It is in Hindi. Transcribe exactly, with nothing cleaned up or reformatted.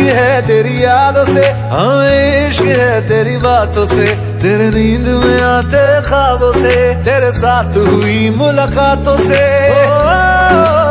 है तेरी यादों से, हाँ इश्क है तेरी बातों से, तेरे नींद में आते ख्वाबों से, तेरे साथ हुई मुलाकातों से। ओ,